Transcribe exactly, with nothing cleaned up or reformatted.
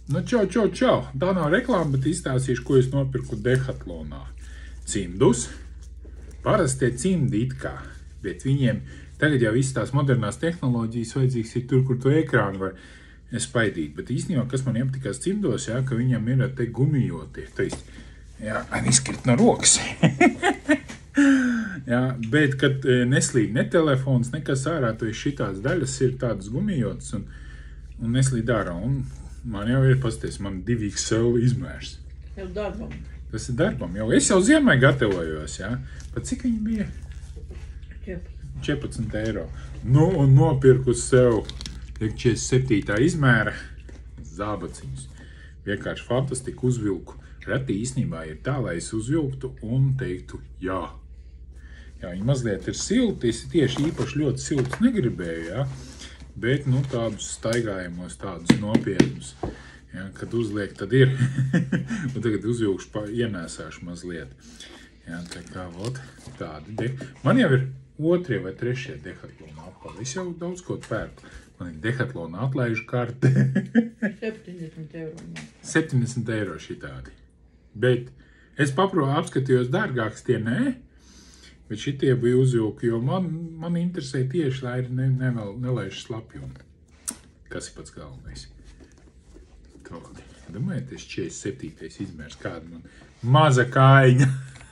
Nu, čau, čau, čau. Tā nav reklāma, bet izstāstīšu, ko es nopirku Decathlonā. Cimdus. Parasti tie cimdi it kā, bet viņiem tagad jau visas tās modernās tehnoloģijas vajadzīgs ir tur, kur to ekrānu var spaidīt. Bet īstenībā, kas man iepatikās cimdos, jā, ka viņam ir te gumijotie. Taist, jā, izkrit no rokas. Jā, bet, kad neslīd ne telefons, nekas ārā, to ir šitās daļas ir tādas gumijotas un, un neslīd ārā. Un man jau ir, pasties, man divi X L izmērs. Jau darbam. Tas ir darbam. Jau es jau ziemai gatavojos, jā. Pat cik viņi bija? četrpadsmit eiro. Nu, un nopirku sev četrdesmit septītā izmēra zābaciņus. Vienkārši fantastiku uzvilku. Reti īstenībā ir tā, lai es uzvilktu un teiktu jā. Jā, viņi mazliet ir silti, es tieši īpaši ļoti siltus negribēju, jā. Bet, nu, tādus staigājumos, tādus nopietnus, jā, kad uzliek, tad ir. Un tagad uzvilkšu, pa, ienēsāšu mazliet. Jā, tā kā, vot, tādi de... Man jau ir otrie vai trešie Decathlona apali. Es jau daudz ko pērku. Man ir Decathlona atlaižu karte. septiņdesmit eiro. septiņdesmit eiro šitādi. Bet es papro apskatījos dārgāks tie, nē. Bet šitie bija uzvilki, jo man, man interesē tieši, lai ne, nevēl, nelaiž slapjumu. Kas ir pats galvenais? Tādi. Domājieties, četrdesmit septītais izmērs, kāda man maza kājiņa.